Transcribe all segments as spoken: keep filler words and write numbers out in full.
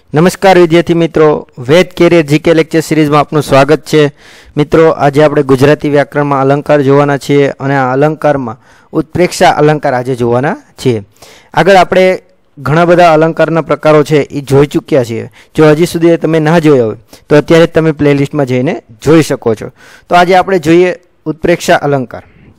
नमस्कार विद्यार्थी मित्रों, Ved career GK lecture series में आपનું स्वागत है। मित्रों, आज આપણે ગુજરાતી વ્યાકરણમાં અલંકાર જોવાના છીએ અને આ અલંકારમાં ઉત્પ્રેક્ષા અલંકાર આજે જોવાના છીએ। આગળ આપણે ઘણા બધા અલંકારના પ્રકારો છે એ જોઈ ચૂક્યા છીએ। જો હજી સુધી તમે ના જોયા હોય તો અત્યારે તમે પ્લેલિસ્ટમાં જઈને જોઈ શકો છો। તો આજે આપણે જોઈએ ઉત્પ્રેક્ષા અલંકાર।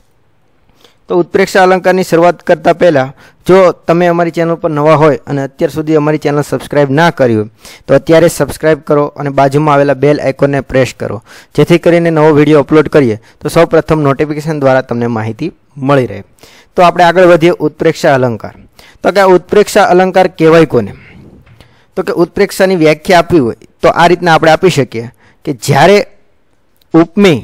तो उत्प्रेक्षा अलंकार की शुरुआत करता पहला जो तमे अमारी चैनल पर नवा होय अने अत्यार सुधी अमारी चैनल सब्सक्राइब ना करी हो तो अत्यारे सब्सक्राइब करो और बाजू में आवेला बेल आइकन ने प्रेस करो, जेथी करीने नवो विडियो अपलोड करिए तो सौ प्रथम नोटिफिकेशन द्वारा तमने माहिती मळी रहे। तो आपणे आगळ वधीए उत्प्रेक्षा अलंकार। तो के उत्प्रेक्षा अलंकार कहेवाय कोने? तो के उत्प्रेक्षानी व्याख्या आपवी होय तो आ रीतना आपणे आपी शकीए के ज्यारे उपमेय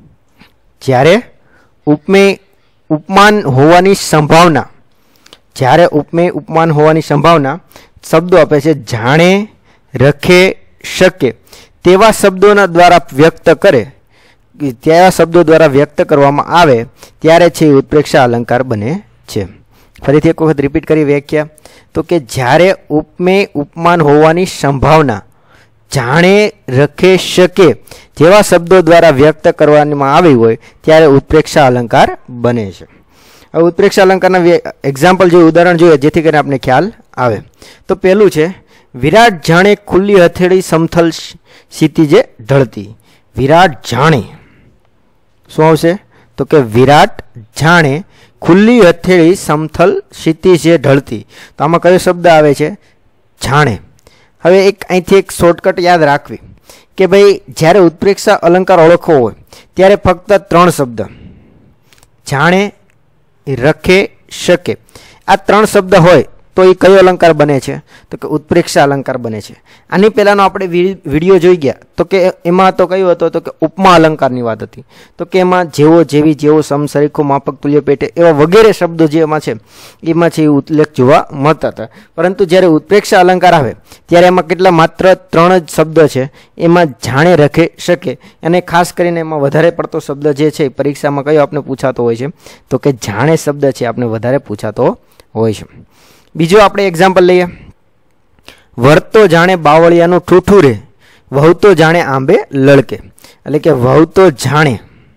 ज्यारे उपमेय उपमान होवानी संभावना ज्यारे उपमेय उपमान होवानी संभावना शब्दों आपे छे जाणे रखे शके तेवा शब्दों द्वारा व्यक्त करे तेवा शब्दों द्वारा व्यक्त करवामां आवे त्यारे छे उत्प्रेक्षा अलंकार बने छे। फरीथी एक वखत रिपीट करी व्याख्या। तो के ज्यारे उपमेय उपमान होवानी संभावना जाणे रखे शके जेवा शब्दों द्वारा व्यक्त करवामां आवी होय त्यारे उत्प्रेक्षा अलंकार बने छे। હવે उत्प्रेक्षा अलंकारना एक्जाम्पल जो उदाहरण जोईए जेथी करीने आपने ख्याल आवे। तो पहेलुं छे विराट जाणे खुल्ली हथेળી समथल क्षितिजे ढळती। विराट जाणे शुं आवशे? तो के विराट जाणे खुल्ली हथेળી समथल क्षितिजे ढळती। तो आमां कयो शब्द आवे छे? जाणे। हवे एक અહીંથી એક શોર્ટકટ યાદ રાખવી કે ભાઈ જ્યારે ઉત્પ્રેક્ષા અલંકાર ઓળખવો હોય ત્યારે ફક્ત ત્રણ શબ્દ જાણે રખે શકે આ ત્રણ શબ્દ હોય તો એ કયો અલંકાર બને છે? તો કે ઉત્પ્રેક્ષા અલંકાર બને છે। આની પહેલાંનો આપણે વિડીયો જોઈ ગયા તો કે એમાં તો કયું હતું? તો કે ઉપમા અલંકારની વાત હતી। તો કે એમાં જેવો જેવી જેવો સમ સરીખો માપક તુલ્ય પેટે એવા વગેરે શબ્દો જે એમાં છે એમાં છે એ ઉલ્લેખ જોવા મળતા હતા। પરંતુ જ્યારે ઉત્પ્રેક્ષા અલંકાર આવે ત્યારે એમાં કેટલા માત્ર ત્રણ જ શબ્દ છે। એમાં જાણે રખે શકે અને ખાસ કરીને એમાં વધારે પડતો શબ્દ જે છે પરીક્ષામાં કયો આપણે પૂછાતો હોય છે? તો કે જાણે શબ્દ છે આપણે વધારે પૂછાતો હોય છે। बीजो आपणे एक्जाम्पल लईए। वरतो जाणे बावळियानुं ठूठुं रे वहतो जाणे आंबे लड़के। एटले के वहतो जाणे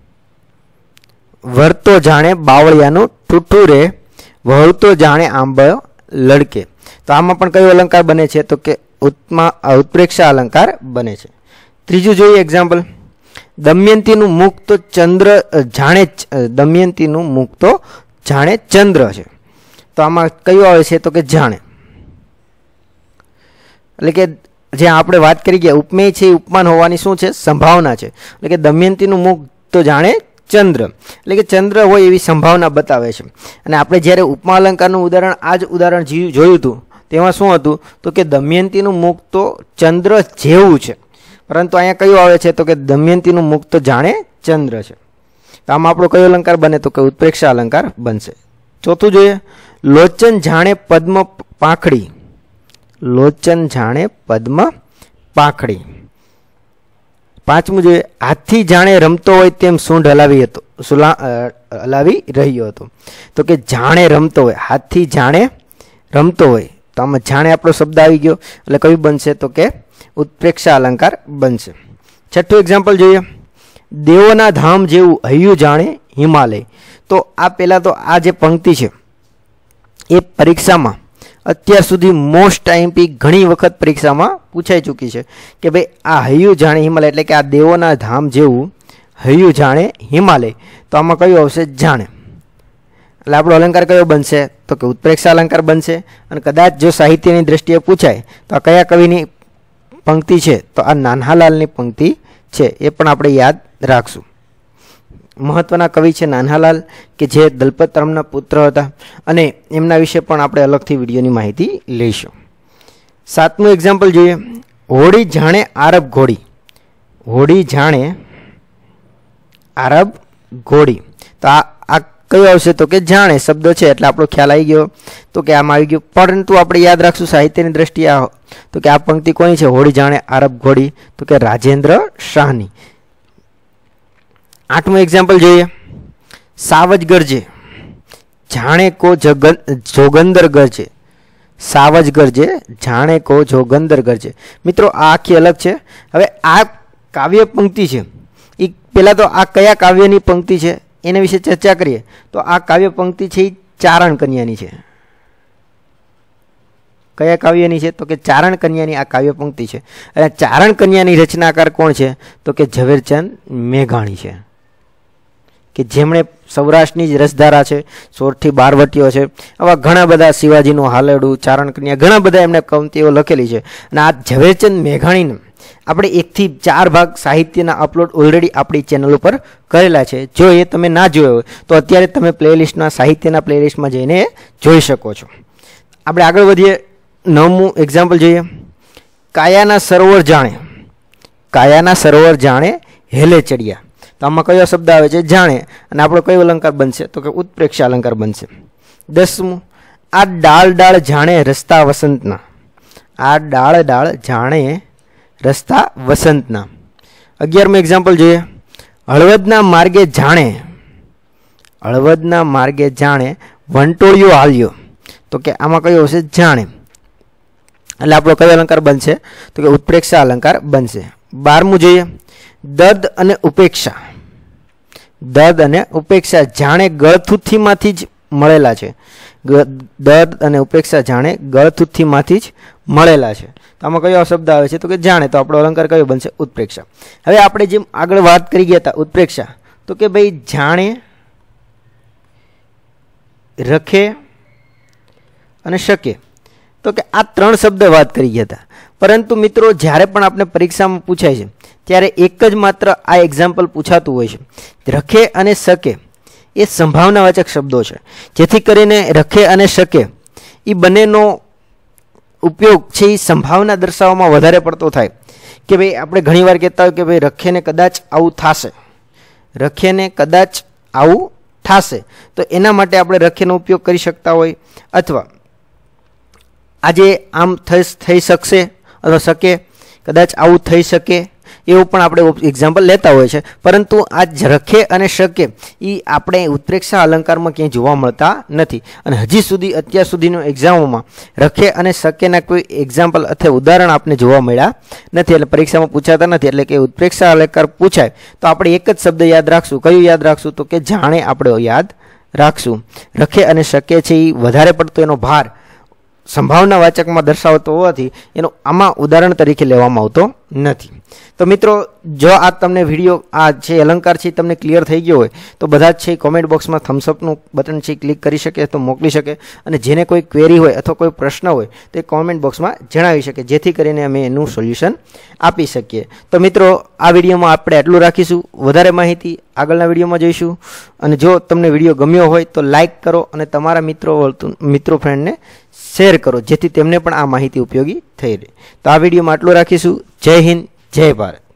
वरतो जाणे बावळियानुं ठूठुं रे वहतो जाणे आंबे लड़के। तो आमां पण कयो अलंकार बने छे? तो के उत्मा उत्प्रेक्षा अलंकार बने छे। त्रीजुं जोईए एक्जाम्पल। दमयंतीनुं मुख तो चंद्र जाणे दमयंतीनुं मुख तो जाणे चंद्र छे। तो आमां कयो आवे छे? तो के जाणे। એટલે કે જે આપણે વાત કરી ગયા ઉપમેય છે ઉપમાન હોવાની શું છે? સંભાવના છે। એટલે કે દમયંતીનું મુખ તો જાણે ચંદ્ર એટલે કે ચંદ્ર હોય એવી સંભાવના બતાવે છે। અને આપણે જ્યારે ઉપમા અલંકારનું ઉદાહરણ આ જ ઉદાહરણ જોયું હતું તેમાં શું હતું? તો કે દમયંતીનું મુખ તો ચંદ્ર જેવું છે, પરંતુ અહીંયા કયું આવે છે? તો કે દમયંતીનું મુખ તો જાણે ચંદ્ર છે। તો આમાં આપણો કયો અલંકાર બને? તો કે ઉત્પ્રેક્ષા અલંકાર બનશે। ચોથું જોઈએ। लोचन जाणे पद्म पाखड़ी। लोचन जाणे पद्म पाखड़ी। पांचमું જોઈએ। हाथी जाणे रमतो होय तेम सूंढ हलावी हतो सुला हलावी रह्यो हतो। तो के जाणे रमतो होय हाथी जाणे रमतो होय तो आमां जाणे आपणो शब्द आवी गयो એટલે કયું બનશે? તો કે ઉત્પ્રેક્ષા अलंकार બનશે। છઠ્ઠું એક્ઝામ્પલ જોઈએ। દેવોના ધામ જેવું હૈયું જાણે હિમાલય। તો આ પહેલા તો આ જે પંક્તિ છે એ પરીક્ષામાં અત્યાર સુધી મોસ્ટ આઈએમપી ઘણી વખત પરીક્ષામાં પૂછાઈ ચૂકી છે કે ભાઈ આ હૈયું જાણે હિમાલય એટલે કે આ દેવોના ધામ જેવું હૈયું જાણે હિમાલય। તો આમાં કયું આવશે? જાણે। એટલે આપણો અલંકાર કયો બનશે? તો કે ઉત્પ્રેક્ષા અલંકાર બનશે। અને કદાચ જો સાહિત્યની દ્રષ્ટિએ પૂછાય તો આ કયા કવિની પંક્તિ છે? તો આ નાન્હાલાલની પંક્તિ છે, એ પણ આપણે યાદ રાખશું। महत्वना कवि है नान्हालाल के जे दलपतरामना पुत्र हता अने एमना विषे पण आपणे अलगथी विडियोनी माहिती लईशुं। सातमुं एक्जाम्पल जोईए। होड़ी जाणे आरब घोड़ी। होड़ी जाणे आरब घोड़ी। तो आ आ कयो आवशे? तो के जाणे शब्द छे એટલે આપણો ખ્યાલ આવી ગયો તો કે આમાં આવી ગયો। પરંતુ આપણે યાદ રાખશું સાહિત્યની દ્રષ્ટિએ તો કે આ પંક્તિ કોની છે? હોડી જાણે આરબ ઘોડી તો કે રાજેન્દ્ર શાહની। आठमું एग्जाम्पल જોઈએ। सावज गरजे जाणे को जगन जोगंदर गरजे। સાવજ ગરજે જાણે કો જોગંદર ગરજે. મિત્રો આ આખી અલગ છે. હવે આ કાવ્ય પંક્તિ છે એ પહેલાં તો આ કયા કાવ્યની પંક્તિ છે એના વિશે ચર્ચા કરીએ તો આ કાવ્ય પંક્તિ છે એ ચારણ કન્યાની છે. કયા કાવ્યની છે તો કે ચારણ કન્યાની આ કાવ્ય પંક્તિ છે. અને ચારણ કન્યાની રચનાકાર કોણ છે તો કે ઝવેરચંદ મેઘાણી છે, કે જેમણે સૌરાષ્ટ્રની જ રસધારા છે, સોળથી બારવટીઓ છે, આવા ઘણા બધા શિવાજીનું હાલેડું, ચારણ કન્યા, ઘણા બધા એમને કવિતાઓ લખેલી છે. અને આ ઝવેરચંદ મેઘાણીને આપણે એકથી ચાર ભાગ સાહિત્યના અપલોડ ઓલરેડી આપણી ચેનલ ઉપર કરેલા છે. જો એ તમે ના જોયો હોય તો અત્યારે તમે પ્લેલિસ્ટમાં સાહિત્યના પ્લેલિસ્ટમાં જઈને જોઈ શકો છો. આપણે આગળ વધીએ. નવમું એક્ઝામ્પલ જોઈએ. કાયાના સરોવર જાણે, કાયાના સરોવર જાણે હેલે ચડિયા. તો આમાં કયો શબ્દ આવે છે? જાણે. અને આપણો કયો અલંકાર બનશે તો કે ઉત્પ્રેક્ષા અલંકાર બનશે. દસમું, આ ડાળ ડાળ જાણે રસ્તા વસંતના, આ ડાળ ડાળ જાણે રસ્તા વસંતના. અગિયારમું એક્ઝામ્પલ જોઈએ. હળવદના માર્ગે જાણે, હળવદના માર્ગે જાણે વંટોળિયો હાલ્યો. તો કે આમાં કયો હશે? જાણે. એટલે આપણો કયો અલંકાર બનશે તો કે ઉત્પ્રેક્ષા અલંકાર બનશે. બારમું જોઈએ. દદ અને ઉપેક્ષા, દદ અને ઉપેક્ષા જાણે ગળથુથીમાંથી જ મળેલા છે. દદ અને ઉપેક્ષા જાણે ગળથુથીમાંથી જ મળેલા છે. તો આમાં કયો શબ્દ આવે છે તો કે જાણે. તો આપણો અલંકાર કયો બનશે? ઉત્પ્રેક્ષા. હવે આપણે જેમ આગળ વાત કરી ગયા હતા ઉત્પ્રેક્ષા, તો કે ભાઈ જાણે, રખે અને શકે, તો કે આ ત્રણ શબ્દ વાત કરી ગયા હતા. પરંતુ મિત્રો જ્યારે પણ આપણે પરીક્ષામાં પૂછાય છે ત્યારે એક જ માત્ર આ એક્ઝામ્પલ પૂછાતું હોય છે. રખે અને શકે એ સંભાવનાવાચક શબ્દો છે, જેથી કરીને રખે અને શકે એ બંનેનો ઉપયોગ છે એ સંભાવના દર્શાવવામાં વધારે પડતો થાય. કે ભાઈ આપણે ઘણીવાર કહેતા હોય કે ભાઈ રખેને કદાચ આવું થશે, રખેને કદાચ આવું થશે, તો એના માટે આપણે રખેનો ઉપયોગ કરી શકતા હોય. અથવા આજે આમ થઈ થઈ શકશે અથવા શકે, કદાચ આવું થઈ શકે, એવું પણ આપણે એક્ઝામ્પલ લેતા હોય છે. પરંતુ આ રખે અને શકે એ આપણે ઉત્પ્રેક્ષા અલંકારમાં ક્યાંય જોવા મળતા નથી. અને હજી સુધી અત્યાર સુધીનો એક્ઝામોમાં રખે અને શકેના કોઈ એક્ઝામ્પલ અથવા ઉદાહરણ આપણે જોવા મળ્યા નથી, એટલે પરીક્ષામાં પૂછાતા નથી. એટલે કે ઉત્પ્રેક્ષા અલંકાર પૂછાય તો આપણે એક જ શબ્દ યાદ રાખશું. કયું યાદ રાખશું તો કે જાણે આપણે યાદ રાખશું. રખે અને શકે છે એ વધારે પડતો એનો ભાર સંભાવના વાચકમાં દર્શાવતો હોવાથી એનો આમાં ઉદાહરણ તરીકે લેવામાં આવતો નથી. તો મિત્રો જો આ તમને વિડીયો આ જે અલંકાર છે તમને ક્લિયર થઈ ગયો હોય તો બધા જ છે કોમેન્ટ બોક્સમાં થમ્સઅપનું બટન છે ક્લિક કરી શકે તો મોકલી શકે. અને જેને કોઈ ક્વેરી હોય અથવા કોઈ પ્રશ્ન હોય તે કોમેન્ટ બોક્સમાં જણાવી શકે, જેથી કરીને અમે એનું સોલ્યુશન આપી શકીએ. તો મિત્રો આ વિડીયોમાં આપણે આટલું રાખીશું. વધારે માહિતી આગળના વિડીયોમાં જોઈશું. અને જો તમને વિડીયો ગમ્યો હોય તો લાઇક કરો અને તમારા મિત્રો મિત્રો ફ્રેન્ડને શેર કરો, જેથી તેમને પણ આ માહિતી ઉપયોગી થઈ રહે. તો આ વિડીયોમાં આટલું રાખીશું. જય હિન્દ, જય ભારત.